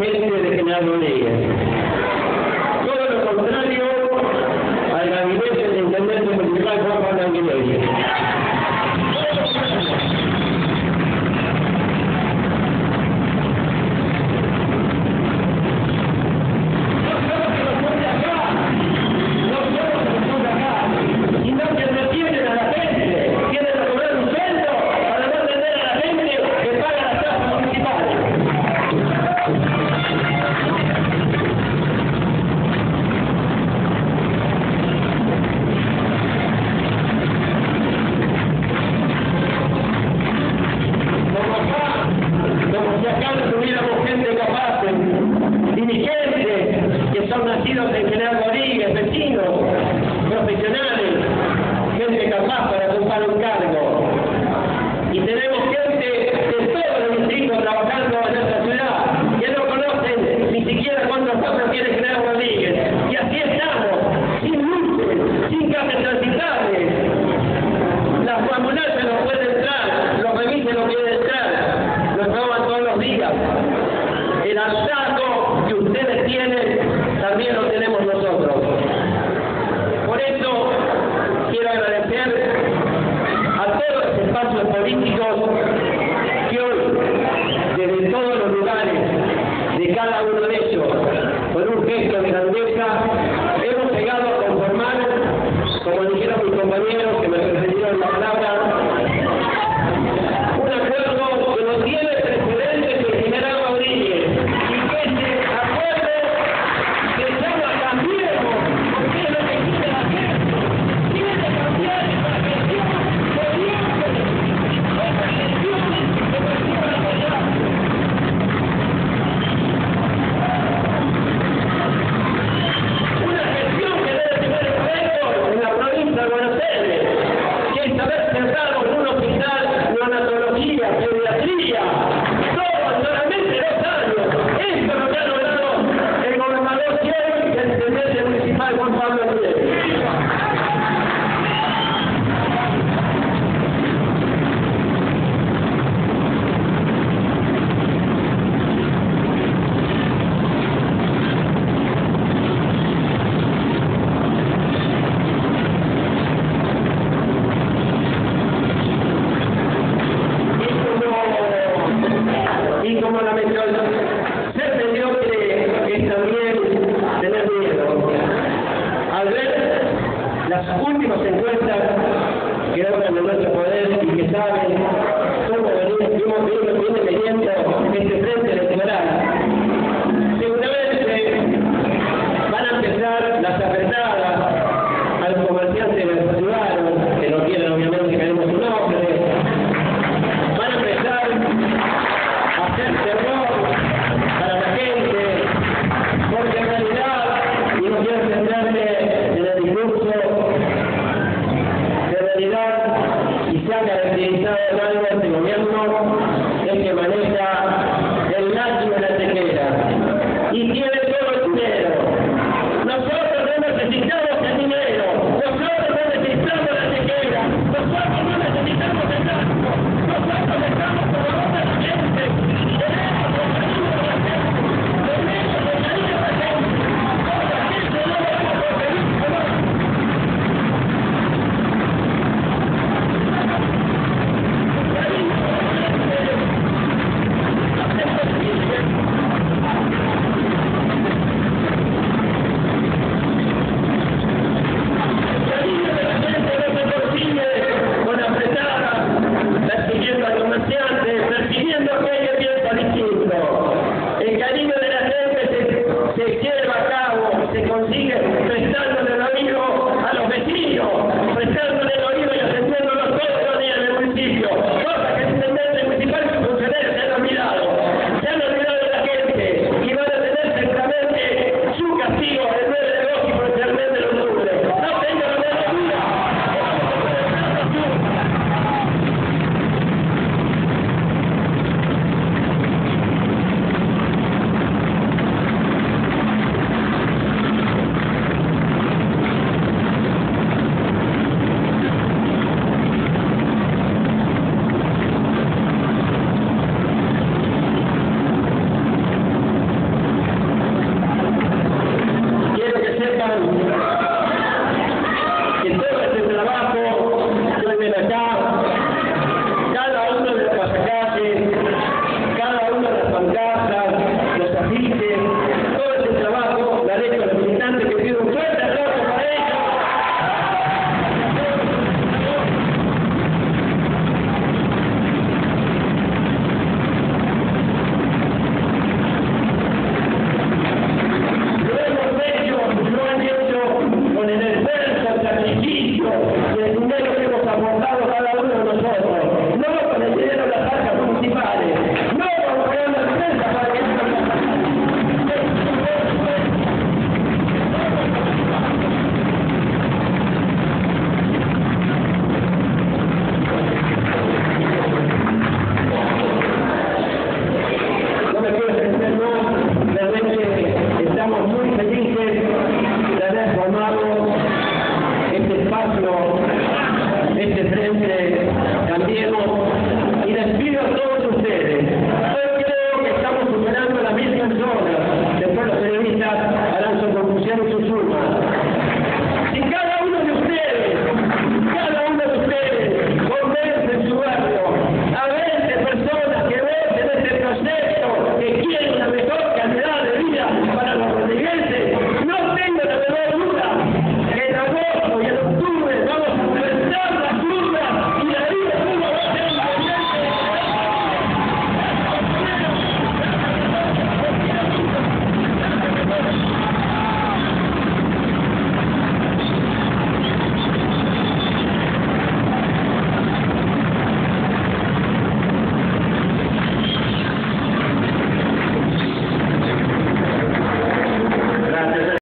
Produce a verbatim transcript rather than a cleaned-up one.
gente de General Rodríguez. Todo lo contrario al gabinete del intendente municipal Juan Pablo Anguilleri. Nacidos en General Rodríguez, vecinos, profesionales, gente capaz para ocupar un cargo. Y tenemos gente de todos los distritos trabajando en esta ciudad, que no conocen ni siquiera cuántos pasos tiene General Rodríguez. Y así estamos, sin luces, sin calles transitables. Las ambulancias no pueden entrar, los remises no quieren entrar, nos roban todos los días. El hartazgo que ustedes tienen también lo tenemos nosotros. Por eso quiero agradecer a todos los espacios políticos que hoy, desde todos los lugares de cada uno de ellos, con un gesto de grandeza, hemos llegado a conformar, como dijeron mis compañeros que me precedieron la palabra, un acuerdo que no tiene precedentes en General Rodríguez. Las últimas encuestas que obran en nuestro poder y que saben cómo venimos viene leyendo este frente electoral, seguramente van a empezar las apretadas a los comerciantes ciudadanos, que no quieren obviamente que queremos su nombre, van a empezar a hacer terror para la gente, porque en realidad, y no quiero centrarme en el discurso, y se ha caracterizado en algo este gobierno, es que maneja el lazo de la tequera y tiene todo el dinero. Nosotros no necesitamos el dinero, nosotros no necesitamos la tequera, nosotros no necesitamos el lazo, nosotros estamos por la boca de la gente, tenemos por la ayuda de la gente, tenemos por la ayuda de la gente, con la gente no lo vamos a conseguir, no. Se lleva a cabo, se consigue prestándole el amigo a los vecinos,